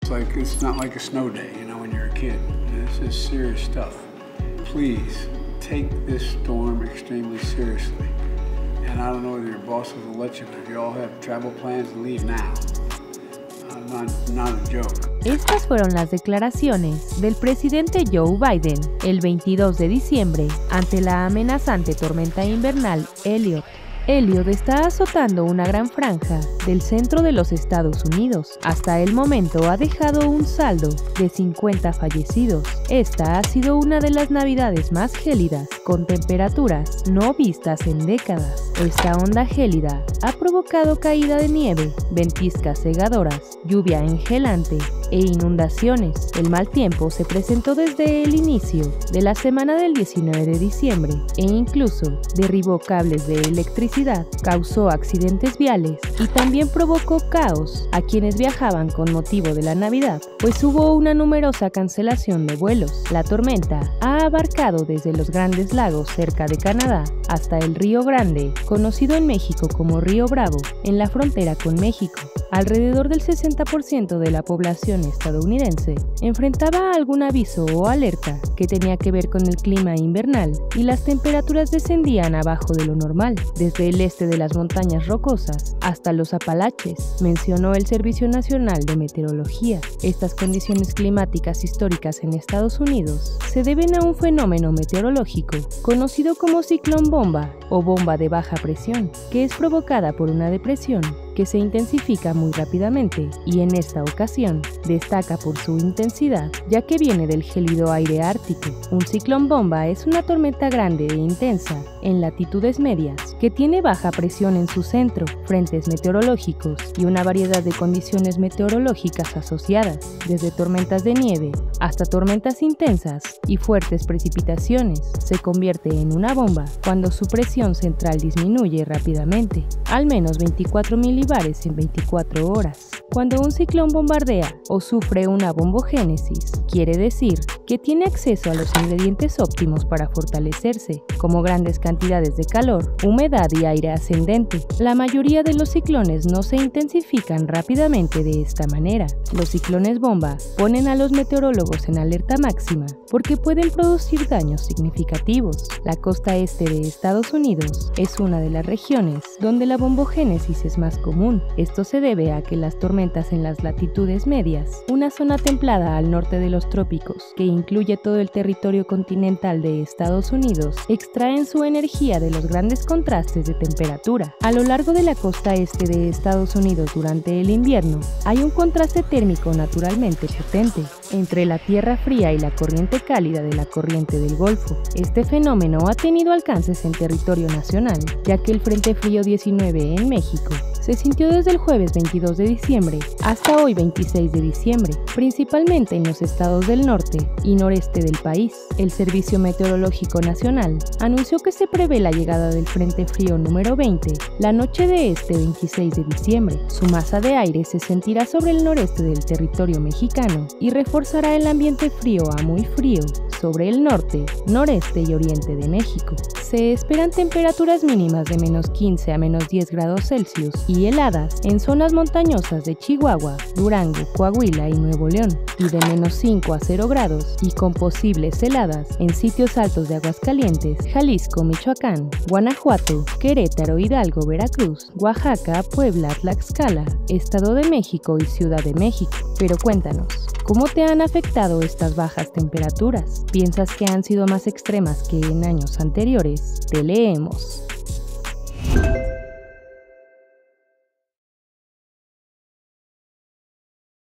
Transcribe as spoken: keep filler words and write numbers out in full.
It's like, it's not like a snow day, you know, when you're a kid. This is serious stuff. Please take this storm extremely seriously. And I don't know whether your bosses will let you, but if you all have travel plans, leave now. Uh, not, not a joke. Estas fueron las declaraciones del presidente Joe Biden el veintidós de diciembre ante la amenazante tormenta invernal Elliott. Elliott está azotando una gran franja del centro de los Estados Unidos. Hasta el momento ha dejado un saldo de cincuenta fallecidos. Esta ha sido una de las navidades más gélidas, con temperaturas no vistas en décadas. Esta onda gélida ha provocado caída de nieve, ventiscas cegadoras, lluvia engelante e inundaciones. El mal tiempo se presentó desde el inicio de la semana del diecinueve de diciembre e incluso derribó cables de electricidad, causó accidentes viales y también provocó caos a quienes viajaban con motivo de la Navidad, pues hubo una numerosa cancelación de vuelos. La tormenta ha abarcado desde los Grandes Lagos cerca de Canadá hasta el Río Grande, conocido en México como Río Bravo, en la frontera con México. Alrededor del sesenta por ciento de la población estadounidense enfrentaba algún aviso o alerta que tenía que ver con el clima invernal y las temperaturas descendían abajo de lo normal, desde el este de las montañas rocosas hasta los Apalaches, mencionó el Servicio Nacional de Meteorología. Estas condiciones climáticas históricas en Estados Unidos se deben a un fenómeno meteorológico conocido como ciclón bomba o bomba de baja presión, que es provocada por una depresión que se intensifica muy rápidamente y en esta ocasión destaca por su intensidad, ya que viene del gélido aire ártico. Un ciclón bomba es una tormenta grande e intensa en latitudes medias que tiene baja presión en su centro, frentes meteorológicos y una variedad de condiciones meteorológicas asociadas, desde tormentas de nieve hasta tormentas intensas y fuertes precipitaciones. Se convierte en una bomba cuando su presión central disminuye rápidamente, al menos veinticuatro milibares en veinticuatro horas. Cuando un ciclón bombardea o sufre una bombogénesis, quiere decir que tiene acceso a los ingredientes óptimos para fortalecerse, como grandes cantidades de calor, humedad y aire ascendente. La mayoría de los ciclones no se intensifican rápidamente de esta manera. Los ciclones bomba ponen a los meteorólogos en alerta máxima porque pueden producir daños significativos. La costa este de Estados Unidos es una de las regiones donde la bombogénesis es más común. Esto se debe a que las tormentas en las latitudes medias, una zona templada al norte de los trópicos que incluye todo el territorio continental de Estados Unidos, extraen su energía de los grandes contrastes de temperatura. A lo largo de la costa este de Estados Unidos durante el invierno, hay un contraste térmico naturalmente potente entre la tierra fría y la corriente cálida de la corriente del Golfo. Este fenómeno ha tenido alcances en territorio nacional, ya que el Frente Frío diecinueve en México se sintió desde el jueves veintidós de diciembre hasta hoy veintiséis de diciembre, principalmente en los estados del norte y noreste del país. El Servicio Meteorológico Nacional anunció que se prevé la llegada del Frente Frío número veinte la noche de este veintiséis de diciembre. Su masa de aire se sentirá sobre el noreste del territorio mexicano y reforzará el ambiente frío a muy frío sobre el norte, noreste y oriente de México. Se esperan temperaturas mínimas de menos quince a menos diez grados Celsius y heladas en zonas montañosas de Chihuahua, Durango, Coahuila y Nuevo León, y de menos cinco a cero grados y con posibles heladas en sitios altos de Aguascalientes, Jalisco, Michoacán, Guanajuato, Querétaro, Hidalgo, Veracruz, Oaxaca, Puebla, Tlaxcala, Estado de México y Ciudad de México. Pero cuéntanos, ¿cómo te han afectado estas bajas temperaturas? ¿Piensas que han sido más extremas que en años anteriores? Te leemos.